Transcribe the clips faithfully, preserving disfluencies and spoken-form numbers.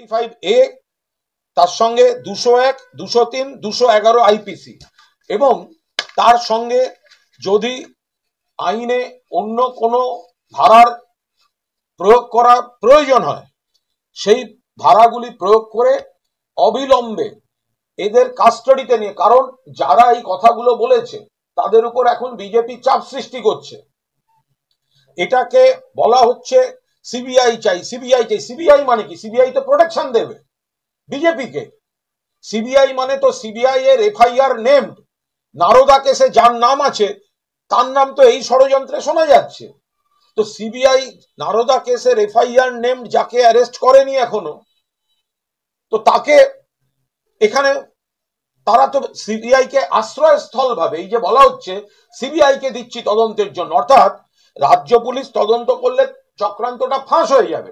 Five এ, তার সঙ্গে দুশো এক, দুশো তিন, দুশো এগারো আইপিসি, এবং তার সঙ্গে যদি আইনে অন্য কোনো ধারার প্রয়োগ করা প্রয়োজন হয় সেই ধারাগুলি প্রয়োগ করে অবিলম্বে এদের কাস্টাডিতে নিয়ে, কারণ যারা এই কথাগুলো বলেছে তাদের উপর এখন বিজেপি চাপ সৃষ্টি করছে। এটাকে বলা হচ্ছে সিবিআই চাই, সিবিআই চাই। সিবিআই মানে কি? সিবিআই তো প্রোটেকশন দেবে বিজেপিকে। সিবিআই মানে তো সিবিআই এর এফআইআর নেমড নারদা কেসে যার নাম আছে তার নাম তো এই ষড়যন্ত্রে শোনা যাচ্ছে। তো সিবিআই নারদা কেসের এফআইআর নেমড যাকে অ্যারেস্ট করেনি এখনো, তো তাকে এখানে তারা তো সিবিআই কে আশ্রয়স্থল ভাবে, এই যে বলা হচ্ছে সিবিআই কে দিচ্ছি তদন্তের জন্য, অর্থাৎ রাজ্য পুলিশ তদন্ত করলে চক্রান্তটা ফাঁস হয়ে যাবে।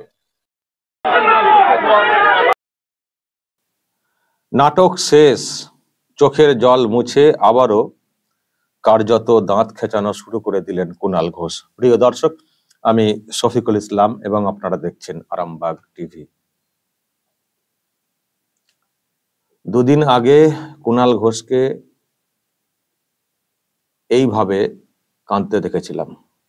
নাটক শেষ, চোখের জল মুছে আবারও কার্যত দাঁত খেঁচানো শুরু করে দিলেন কুণাল ঘোষ। প্রিয় দর্শক, আমি শফিকুল ইসলাম এবং আপনারা দেখছেন আরামবাগ টিভি। দুদিন আগে কুণাল ঘোষকে এইভাবে কাঁদতে দেখেছিলাম।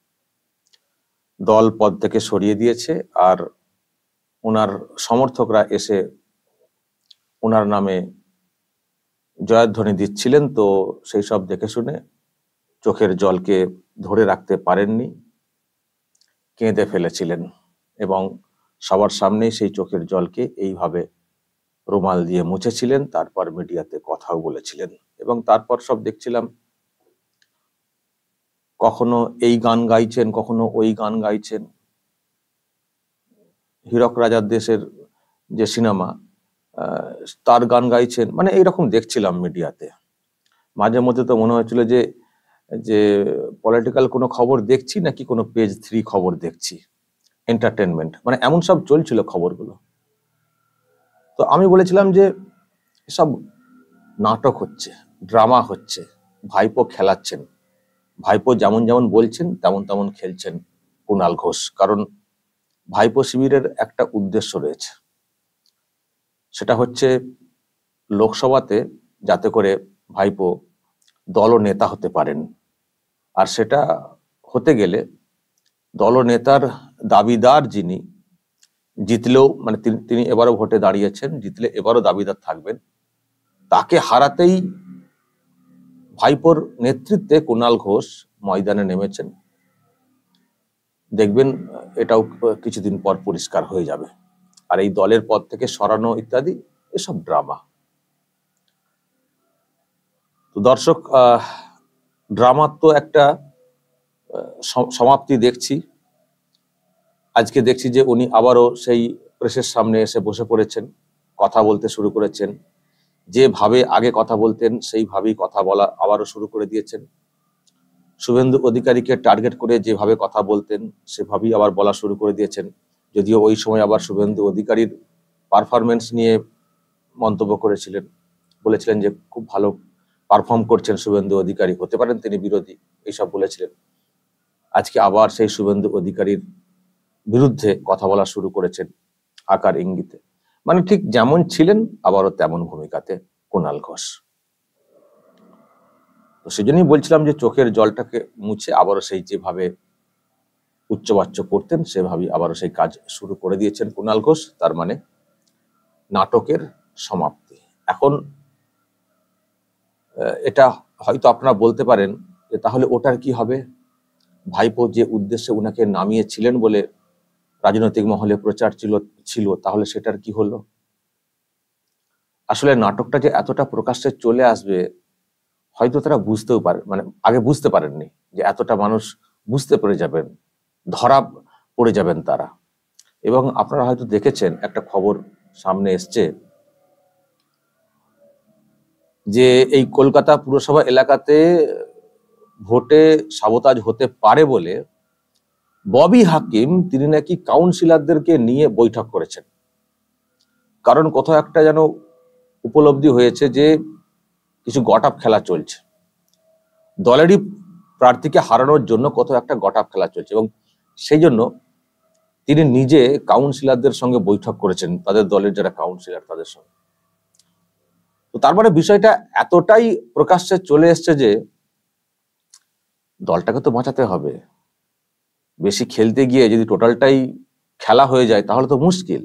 দল পদ থেকে সরিয়ে দিয়েছে আর ওনার সমর্থকরা এসে ওনার নামে জয়ধ্বনি দিচ্ছিলেন। তো সেই সব দেখে শুনে চোখের জলকে ধরে রাখতে পারেননি, কেঁদে ফেলেছিলেন এবং সবার সামনেই সেই চোখের জলকে এইভাবে রুমাল দিয়ে মুছেছিলেন। তারপর মিডিয়াতে কথাও বলেছিলেন এবং তারপর সব দেখছিলাম কখনো এই গান গাইছেন, কখনো ওই গান গাইছেন। হীরক রাজার দেশের যে সিনেমা তার গান গাইছেন, মানে এইরকম দেখছিলাম মিডিয়াতে। মাঝে মধ্যে তো মনে হয়েছিল যে যে পলিটিক্যাল কোনো খবর দেখছি নাকি কোনো পেজ থ্রি খবর দেখছি, এন্টারটেনমেন্ট, মানে এমন সব চলছিল খবরগুলো। তো আমি বলেছিলাম যে সব নাটক হচ্ছে, ড্রামা হচ্ছে, ভাইপো খেলাচ্ছেন, ভাইপো যেমন যেমন বলছেন তেমন তেমন খেলছেন কুণাল ঘোষ। কারণ ভাইপো শিবিরের একটা উদ্দেশ্য রয়েছে, সেটা হচ্ছে লোকসভাতে যাতে করে ভাইপো দলনেতা হতে পারেন। আর সেটা হতে গেলে দলনেতার দাবিদার যিনি জিতলেও, মানে তিনি এবারও ভোটে দাঁড়িয়েছেন, জিতলে এবারও দাবিদার থাকবেন, তাকে হারাতেই ভাইপোর নেতৃত্বে কুণাল ঘোষ ময়দানে নেমেছেন। দেখবেন এটাও কিছুদিন পর পরিষ্কার হয়ে যাবে। আর এই দলের পদ থেকে সরানো ইত্যাদি এসব ড্রামা। তো দর্শক, আহ ড্রামার তো একটা সমাপ্তি দেখছি। আজকে দেখছি যে উনি আবারও সেই প্রেসের সামনে এসে বসে পড়েছেন, কথা বলতে শুরু করেছেন। যেভাবে আগে কথা বলতেন সেইভাবেই কথা বলা আবারও শুরু করে দিয়েছেন। শুভেন্দু অধিকারীকে টার্গেট করে যেভাবে কথা বলতেন সেভাবেই আবার বলা শুরু করে দিয়েছেন। যদিও ওই সময় আবার শুভেন্দু অধিকারীর পারফরমেন্স নিয়ে মন্তব্য করেছিলেন, বলেছিলেন যে খুব ভালো পারফর্ম করছেন শুভেন্দু অধিকারী, হতে পারেন তিনি বিরোধী, এইসব বলেছিলেন। আজকে আবার সেই শুভেন্দু অধিকারীর বিরুদ্ধে কথা বলা শুরু করেছেন আকার ইঙ্গিতে। মানে ঠিক যেমন ছিলেন আবারও তেমন ভূমিকাতে কুণাল ঘোষ। তো সেজন্যই বলছিলাম যে চোখের জলটাকে মুছে আবারও সেই যেভাবে উচ্চবাচ্য করতেন সেভাবেই আবারও সেই কাজ শুরু করে দিয়েছেন কুণাল ঘোষ। তার মানে নাটকের সমাপ্তি। এখন এটা হয়তো আপনারা বলতে পারেন যে তাহলে ওটার কি হবে? ভাইপো যে উদ্দেশ্যে উনাকে নামিয়েছিলেন বলে রাজনৈতিক মহলে প্রচার ছিল ছিল তাহলে সেটার কি হলো? আসলে নাটকটা যে এতটা প্রকাশ্যে চলে আসবে হয়তো তারা বুঝতেও পারে, মানে আগে বুঝতে পারেননি যে এতটা মানুষ বুঝতে পেরে যাবেন, ধরা পড়ে যাবেন তারা। এবং আপনারা হয়তো দেখেছেন একটা খবর সামনে এসছে যে এই কলকাতা পুরসভা এলাকাতে ভোটে সাবোতাজ হতে পারে বলে ববি হাকিম তিনি নাকি কাউন্সিলরদেরকে নিয়ে বৈঠক করেছেন। কারণ কোথাও একটা যেন উপলব্ধি হয়েছে যে কিছু গট আপ খেলা চলছে, দলেরই প্রার্থীকে হারানোর জন্য কোথাও একটা গট আপ খেলা চলছে, এবং সেই জন্য তিনি নিজে কাউন্সিলরদের সঙ্গে বৈঠক করেছেন, তাদের দলের যারা কাউন্সিলর তাদের সঙ্গে। তো তারপরে বিষয়টা এতটাই প্রকাশ্যে চলে এসছে যে দলটাকে তো বাঁচাতে হবে। বেশি খেলতে গিয়ে যদি টোটালটাই খেলা হয়ে যায় তাহলে তো মুশকিল।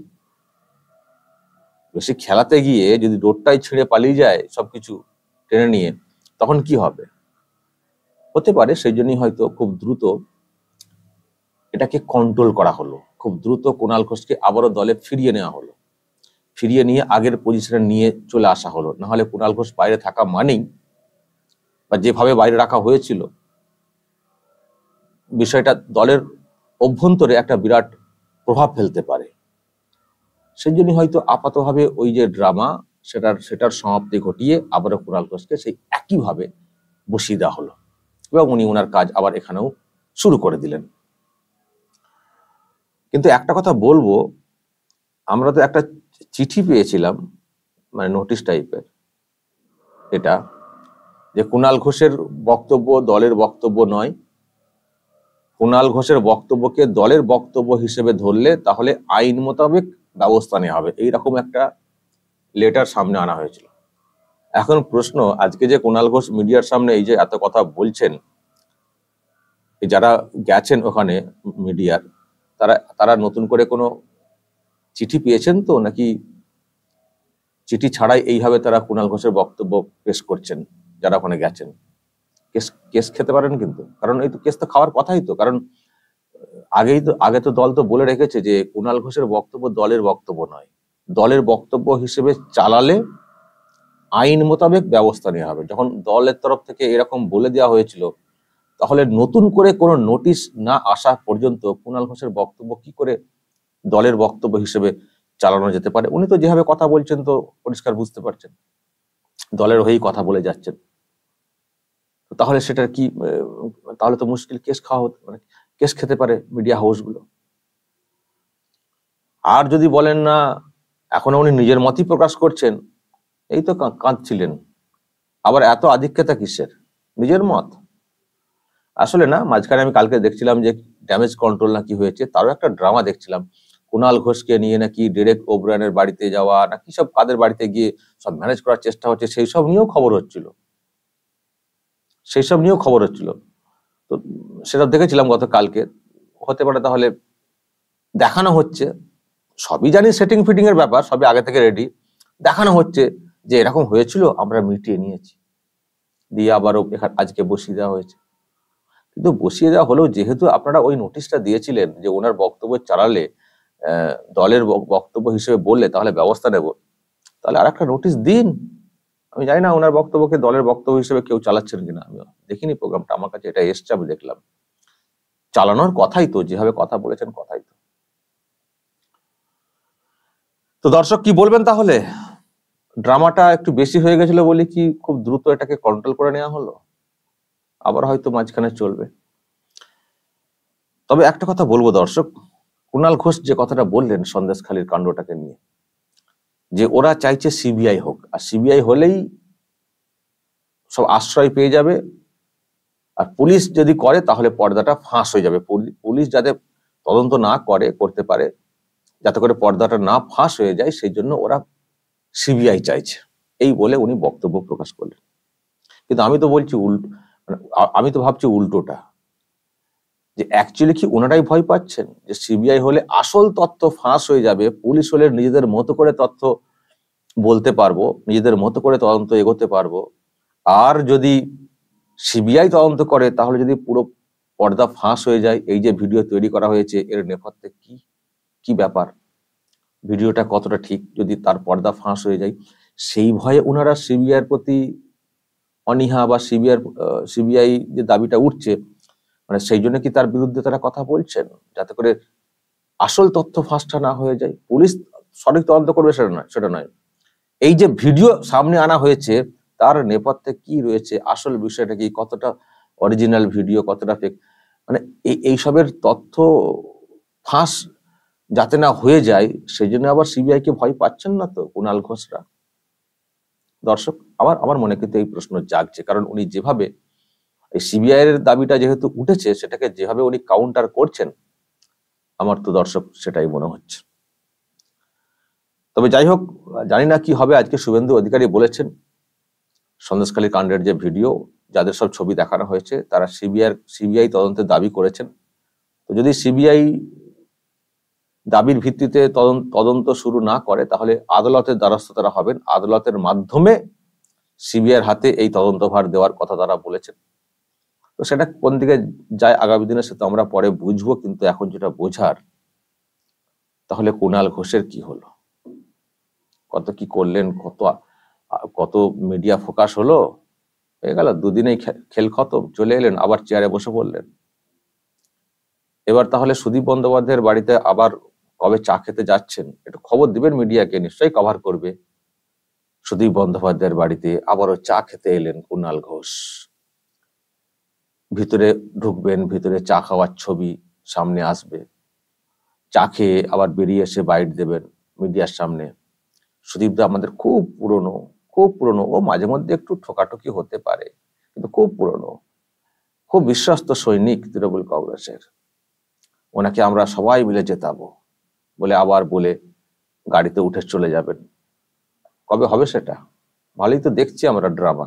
বেশি খেলাতে গিয়ে যদি ডোরটাই ছিঁড়ে পালিয়ে যায় সবকিছু টেনে নিয়ে, তখন কি হবে? হতে পারে সেই জন্যই হয়তো খুব দ্রুত এটাকে কন্ট্রোল করা হলো, খুব দ্রুত কুণাল ঘোষকে আবারও দলে ফিরিয়ে নেওয়া হলো, ফিরিয়ে নিয়ে আগের পজিশনে নিয়ে চলে আসা হলো। নাহলে কুণাল ঘোষ বাইরে থাকা মানেই, বা যেভাবে বাইরে রাখা হয়েছিল, বিষয়টা দলের অভ্যন্তরে একটা বিরাট প্রভাব ফেলতে পারে। সেই জন্য হয়তো আপাতভাবে ওই যে ড্রামা সেটার সেটার সমাপ্তি ঘটিয়ে আবারও কুণাল ঘোষকে সেই একইভাবে বসিয়ে দেওয়া হলো এবং উনি ওনার কাজ আবার এখানেও শুরু করে দিলেন। কিন্তু একটা কথা বলবো, আমরা তো একটা চিঠি পেয়েছিলাম, মানে নোটিশ টাইপের, এটা যে কুণাল ঘোষের বক্তব্য দলের বক্তব্য নয়, কুণাল ঘোষের বক্তব্যকে দলের বক্তব্য হিসেবে ধরলে তাহলে আইন মোতাবেক ব্যবস্থা নেওয়া হবে, এইরকম একটা লেটার সামনে আনা হয়েছিল। এখন প্রশ্ন, আজকে যে কুণাল ঘোষ মিডিয়ার সামনে এই যে এত কথা বলছেন, যারা গেছেন ওখানে মিডিয়ার, তারা তারা নতুন করে কোনো চিঠি পেয়েছেন তো, নাকি চিঠি ছাড়াই এইভাবে তারা কুণাল ঘোষের বক্তব্য পেশ করছেন যারা ওখানে গেছেন? কেস কেস খেতে পারেন কিন্তু, কারণ এই তো কেস তো খাওয়ার কথাই তো। কারণ আগেই তো আগে তো দল তো বলে রেখেছে যে কুণাল ঘোষের বক্তব্য দলের বক্তব্য নয়, দলের বক্তব্য হিসেবে চালালে আইন মোতাবেক ব্যবস্থা নেওয়া হবে। যখন দলের তরফ থেকে এরকম বলে দেওয়া হয়েছিল, তাহলে নতুন করে কোনো নোটিশ না আসা পর্যন্ত কুণাল ঘোষের বক্তব্য কি করে দলের বক্তব্য হিসেবে চালানো যেতে পারে? উনি তো যেভাবে কথা বলছেন তো পরিষ্কার বুঝতে পারছেন দলের হয়েই কথা বলে যাচ্ছেন। তাহলে সেটা কি, তাহলে তো মুশকিল, কেস খাওয়া হতে মানে কেস খেতে পারে মিডিয়া হাউসগুলো। আর যদি বলেন না এখনো উনি নিজের মতই প্রকাশ করছেন, এই তো কাঁদছিলেন, আবার এত আধিক্যতা কিসের? নিজের মত আসলে না। মাঝখানে আমি কালকে দেখছিলাম যে ড্যামেজ কন্ট্রোল নাকি হয়েছে, তারও একটা ড্রামা দেখছিলাম, কুণাল ঘোষকে নিয়ে নাকি ডেরেক ওব্রায়ানের বাড়িতে যাওয়া নাকি সব কাদের বাড়িতে গিয়ে সব ম্যানেজ করার চেষ্টা হচ্ছে, সেই সব নিয়েও খবর হচ্ছিল, সেই সব নিয়েও খবর হচ্ছিল। তো সেটা দেখেছিলাম গতকালকে। হতে পারে তাহলে দেখানো হচ্ছে, সবই জানি সেটিং ফিটিং এর ব্যাপার, সবই আগে থেকে রেডি, দেখানো হচ্ছে যে এরকম হয়েছিল, আমরা মিটিয়ে নিয়েছি, দিয়ে আবারও আজকে বসিয়ে দেওয়া হয়েছে। কিন্তু বসিয়ে দেওয়া হলেও যেহেতু আপনারা ওই নোটিশটা দিয়েছিলেন যে ওনার বক্তব্য চালালে আহ দলের বক্তব্য হিসেবে বললে তাহলে ব্যবস্থা নেব, তাহলে আর একটা নোটিশ দিন। আমি জানি না ওনার বক্তব্যকে দলের বক্তব্য হিসেবে কেউ চালাচ্ছেন কিনা, আমি দেখিনি প্রোগ্রামটা, আমার কাছে এটা এসছে, আমি দেখলাম। চালানোর কথাই তো, যেভাবে কথা বলেছেন কথাই তো। তো দর্শক কি বলবেন তাহলে? ড্রামাটা একটু বেশি হয়ে গেছিল বলে কি খুব দ্রুত এটাকে কন্ট্রোল করে নেওয়া হলো? আবার হয়তো মাঝখানে চলবে। তবে একটা কথা বলবো দর্শক, কুণাল ঘোষ যে কথাটা বললেন সন্দেশখালীর কাণ্ডটাকে নিয়ে, যে ওরা চাইছে সিবিআই হোক, আর সিবিআই হলেই সব আশ্রয় পেয়ে যাবে, আর পুলিশ যদি করে তাহলে পর্দাটা ফাঁস হয়ে যাবে। পুলিশ যাতে তদন্ত না করে করতে পারে, যাতে করে পর্দাটা না ফাঁস হয়ে যায়, সেই জন্য ওরা সিবিআই চাইছে, এই বলে উনি বক্তব্য প্রকাশ করলেন। কিন্তু আমি তো বলছি উল্টো, আমি তো ভাবছি উল্টোটা, যে অ্যাকচুয়ালি কি ওনারাই ভয় পাচ্ছেন যে সিবিআই হলে আসল তথ্য ফাঁস হয়ে যাবে, পুলিশ হলে নিজেদের মতো করে তথ্য বলতে পারবো, নিজেদের মতো করে তদন্ত এগোতে পারবো, আর যদি সিবিআই তদন্ত করে তাহলে যদি পুরো পর্দা ফাঁস হয়ে যায়, এই যে ভিডিও তৈরি করা হয়েছে এর নেপথ্যে কি কি ব্যাপার, ভিডিওটা কতটা ঠিক, যদি তার পর্দা ফাঁস হয়ে যায়, সেই ভয়ে ওনারা সিবিআইয়ের প্রতি অনীহা বা সিবিআই সিবিআই যে দাবিটা উঠছে, মানে সেই জন্য কি তার বিরুদ্ধে তারা কথা বলছেন, যাতে করে আসল তথ্য ফাঁসটা না হয়ে যায়। পুলিশ সঠিক তদন্ত করবে সেটা নয়, সেটা নয়, এই যে ভিডিও সামনে আনা হয়েছে তার নেপথ্যে কি রয়েছে, আসল বিষয়টা কি, কতটা অরিজিনাল ভিডিও, কতটা ফেক, মানে এইসবের তথ্য ফাঁস যাতে না হয়ে যায়, সেই জন্য আবার সিবিআই কে ভয় পাচ্ছেন না তো কুণাল ঘোষরা? দর্শক, আমার আমার মনে কিন্তু এই প্রশ্ন জাগছে, কারণ উনি যেভাবে এই সিবিআই এর দাবিটা যেহেতু উঠেছে, সেটাকে যেভাবে উনি কাউন্টার করছেন, আমার তো দর্শক সেটাই মনে হচ্ছে। তবে যাই হোক, জানি না কি হবে। আজকে শুভেন্দু অধিকারী বলেছেন সন্দেশখালী কাণ্ডের যে ভিডিও, যাদের সব ছবি দেখানো হয়েছে তারা সিবিআই সিবিআই তদন্তের দাবি করেছেন। তো যদি সিবিআই দাবির ভিত্তিতে তদন্ত তদন্ত শুরু না করে তাহলে আদালতের দ্বারস্থ তারা হবেন। আদালতের মাধ্যমে সিবিআইয়ের হাতে এই তদন্তভার দেওয়ার কথা তারা বলেছেন। তো সেটা কোন দিকে যায় আগামী দিনে সেটা আমরা পরে বুঝবো, কিন্তু এখন যেটা বোঝার, তাহলে কুণাল ঘোষের কি হলো, কত কি করলেন, কত কত মিডিয়া ফোকাস হলো, হয়ে গেল দুদিনেই খেল খতম, চলে এলেন আবার চেয়ারে বসে পড়লেন। এবার তাহলে সুদীপ বন্দ্যোপাধ্যায়ের বাড়িতে আবার কবে চা খেতে যাচ্ছেন একটু খবর দিবেন, মিডিয়াকে নিশ্চয়ই কভার করবে। সুদীপ বন্দ্যোপাধ্যায়ের বাড়িতে আবারও চা খেতে এলেন কুণাল ঘোষ, ভিতরে ঢুকবেন, ভিতরে চা খাওয়ার ছবি সামনে আসবে, চা খেয়ে আবার বেরিয়ে এসে বাইট দেবেন মিডিয়ার সামনে। সুদীপ দা আমাদের খুব পুরনো, খুব পুরনো, ও মাঝে মধ্যে একটু ঠোকাঠুকি হতে পারে কিন্তু খুব পুরনো, খুব বিশ্বস্ত সৈনিক তৃণমূল কংগ্রেসের, ওনাকে আমরা সবাই মিলে জেতাবো বলে আবার বলে গাড়িতে উঠে চলে যাবেন। কবে হবে সেটা? ভালোই তো দেখছি আমরা ড্রামা।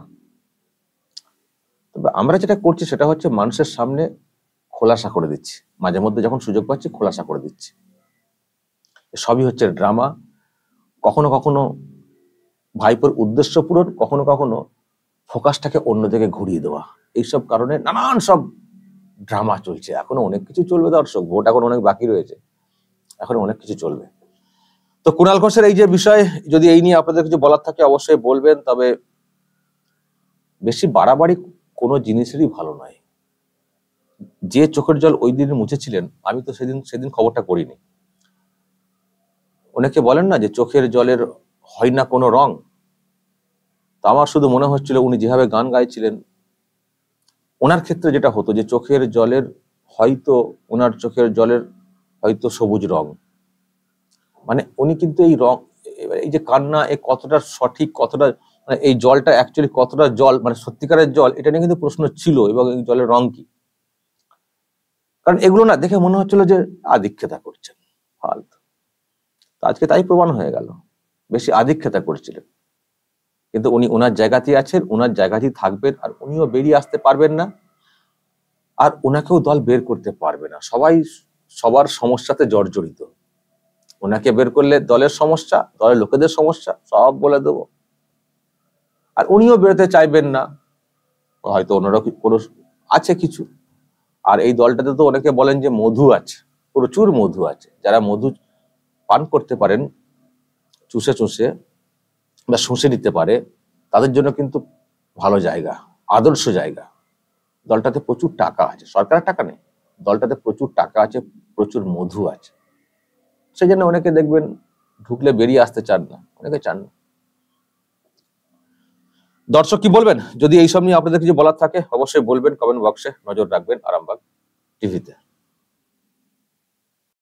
তবে আমরা যেটা করছি সেটা হচ্ছে মানুষের সামনে খোলাসা করে দিচ্ছি, মাঝে মধ্যে যখন সুযোগ পাচ্ছি খোলাসা করে দিচ্ছি। সবই হচ্ছে ড্রামা, কখনো কখনো ভাইপোর উদ্দেশ্য পূরণ, কখনো কখনো ফোকাসটাকে অন্যদিকে ঘুরিয়ে দেওয়া। এইসব কারণে নানান সব ড্রামা চলছে। এখনো অনেক কিছু চলবে দর্শক, ভোট এখন অনেক বাকি রয়েছে, এখন অনেক কিছু চলবে। তো কুণাল ঘোষের এই যে বিষয়, যদি এই নিয়ে আপনাদের কিছু বলার থাকে অবশ্যই বলবেন। তবে বেশি বাড়াবাড়ি কোনো জিনিসেরই ভালো নয়। যে চোখের জল ওই দিন মুছেছিলেন, আমি তো সেদিন সেদিন খবরটা করিনি। অনেকে বলেন না যে চোখের জলের হয় না কোনো রং, তা আমার শুধু মনে হচ্ছিল উনি যেভাবে গান গাইছিলেন, ওনার ক্ষেত্রে যেটা হতো যে চোখের জলের হয়তো ওনার চোখের জলের হয়তো সবুজ রং, মানে উনি কিন্তু এই রং, এই যে কান্না, এ কতটা সঠিক, কতটা মানে এই জলটা অ্যাকচুয়ালি কতটা জল, মানে সত্যিকারের জল, এটা নিয়ে কিন্তু প্রশ্ন ছিল। এবং এই জলের রং কি, কারণ এগুলো না দেখে মনে হচ্ছিল যে আধিক্যতা করছেন ফালতু। আজকে তাই প্রমাণ হয়ে গেল, বেশি আধিক্যতা করছিলেন। কিন্তু উনি ওনার জায়গাতেই আছেন, ওনার জায়গাতেই থাকবেন, আর উনিও বেরিয়ে আসতে পারবেন না, আর ওনাকেও দল বের করতে পারবে না। সবাই সবার সমস্যাতে জর্জরিত, ওনাকে বের করলে দলের সমস্যা, দলের লোকেদের সমস্যা সব বলে দেব, আর উনিও বেরোতে চাইবেন না, হয়তো ওনারা কোনো আছে কিছু। আর এই দলটাতে তো অনেকে বলেন যে মধু আছে, প্রচুর মধু আছে। যারা মধু পান করতে পারেন চুষে চুষে বা শুষে নিতে পারে, তাদের জন্য কিন্তু ভালো জায়গা, আদর্শ জায়গা। দলটাতে প্রচুর টাকা আছে, সরকারের টাকা নেই, দলটাতে প্রচুর টাকা আছে, প্রচুর মধু আছে। সেই জন্য অনেকে দেখবেন ঢুকলে বেরিয়ে আসতে চান না, অনেকে চান না। দর্শক কি বলবেন? যদি এইসব নিয়ে আপনাদের কিছু বলার থাকে অবশ্যই বলবেন, কমেন্ট বক্সে নজর রাখবেন আরামবাগ টিভিতে।